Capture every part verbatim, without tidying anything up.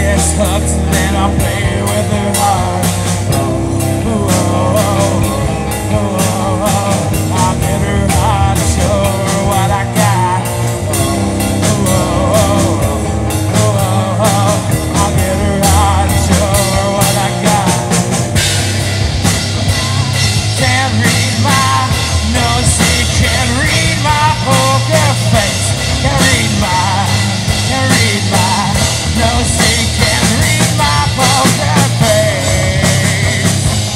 gets hooked, then I'll play with her heart. Oh, oh, oh, oh, oh, oh. I'll get her heart and show her what I got. Oh, oh, oh, oh, oh, oh. I'll get her heart and show her what I got. Can't read my nose, she can't read my poker face. Can't read my, can't read my nose, she can't read my poker face.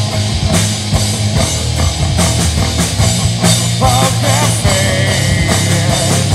Poker face.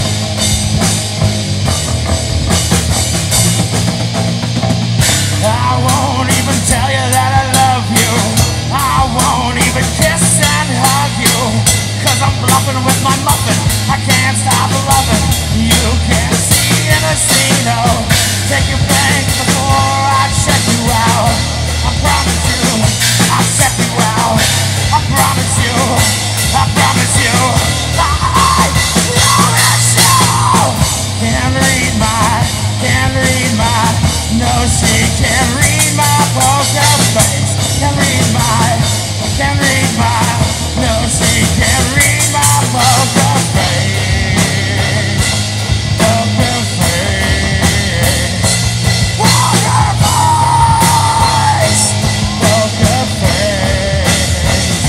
I won't even tell you that I love you. I won't even kiss and hug you, 'cause I'm bluffing with my muffin. I can't stop loving. You can't see in a casino. Take your bank before I check you out. I promise you, I'll check you out. I promise you, I promise you, I promise you. Can't read my, can't read my, no, she can't read my poker face. Can't read my, can't read my, no, she can't read my poker face. Poker face. Poker face. Poker face.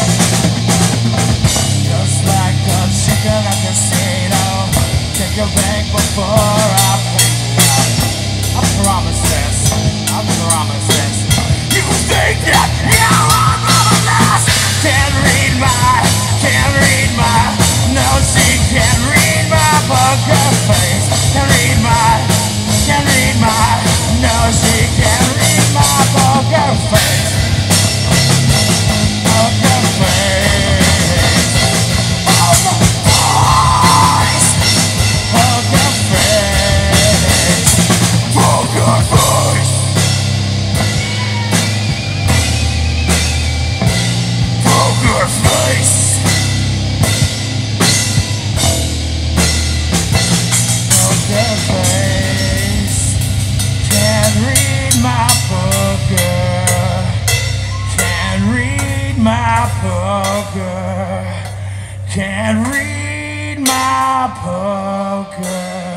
Just like a chicken at the casino. Take your bank before I pay you out. I promise this, I promise this. You think that you're on this? Can't read my, can't read my, no, she can't read my poker face. Can't read my, can't read my, no, she can't read my poker face. Poker face. Poker face. Poker face. Poker face. Poker face. Poker face. Can't read my poker. Can't read my poker. Can't read my poker.